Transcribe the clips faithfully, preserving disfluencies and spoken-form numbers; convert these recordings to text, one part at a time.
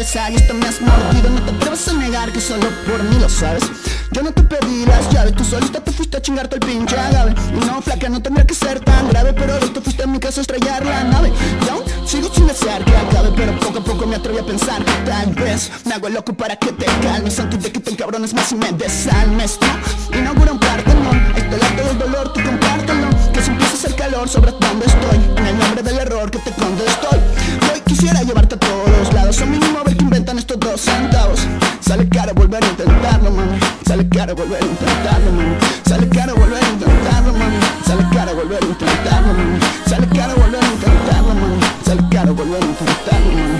regresar y esto me has mordido. No te atrevas a negar que solo por mí lo sabes. Yo no te pedí las llaves, tú solita te fuiste a chingarte el pinche agave. Y no, flaca, no tendría que ser tan grave, pero de esto fuiste a mi casa a estrellar la nave. Y aún sigo sin desear que acabe, pero poco a poco me atreví a pensar. Tal vez me hago loco para que te calmes antes de que te encabrones más y me desalmes. No, inaugura un Partenón, ahí te late del dolor, tú compártelo. Que se empieza a hacer calor sobre donde estoy, en el nombre del error que te contestoy. Hoy quisiera llevarte a todos lados, o mínimo a ver que inventan estos dos centavos. Sale caro volver a intentarlo, mami. Sale caro volver a intentarlo, mami. Sale caro volver a intentarlo, mami. Sale caro volver a intentarlo, mami. Sale caro volver a intentarlo, mami. Sale caro volver a intentarlo, mami.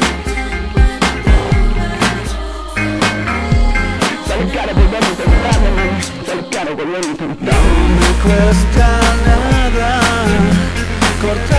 Sale caro volver a intentarlo, mami. Sale caro volver a intentarlo. No me cuesta nada cortar